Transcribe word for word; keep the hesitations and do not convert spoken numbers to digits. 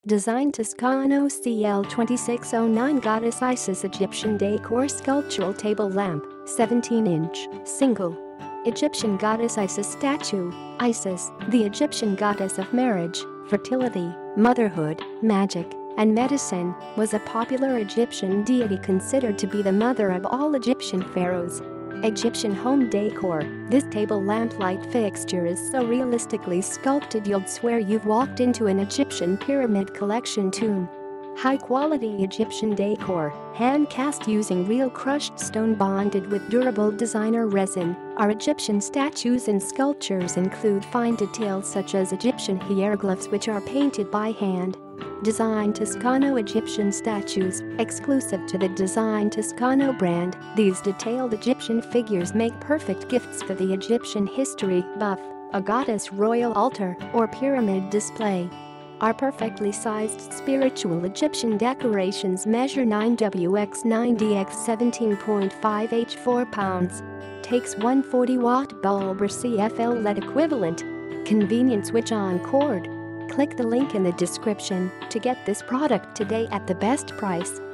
Design Toscano C L twenty-six oh nine Goddess Isis Egyptian Decor Sculptural Table Lamp, seventeen inch, single. Egyptian Goddess Isis Statue. Isis, the Egyptian goddess of marriage, fertility, motherhood, magic, and medicine, was a popular Egyptian deity considered to be the mother of all Egyptian pharaohs. Egyptian home decor. This table lamp light fixture is so realistically sculpted you'd swear you've walked into an Egyptian pyramid collection tomb. High-quality Egyptian decor, hand-cast using real crushed stone bonded with durable designer resin. Our Egyptian statues and sculptures include fine details such as Egyptian hieroglyphs which are painted by hand. Design Toscano Egyptian Statues, exclusive to the Design Toscano brand, these detailed Egyptian figures make perfect gifts for the Egyptian history buff, a goddess royal altar, or pyramid display. Our perfectly sized spiritual Egyptian decorations measure nine W by nine D by seventeen point five inches four pounds. Takes one forty watt bulb or C F L L E D equivalent. Convenient switch-on cord. Click the link in the description to get this product today at the best price.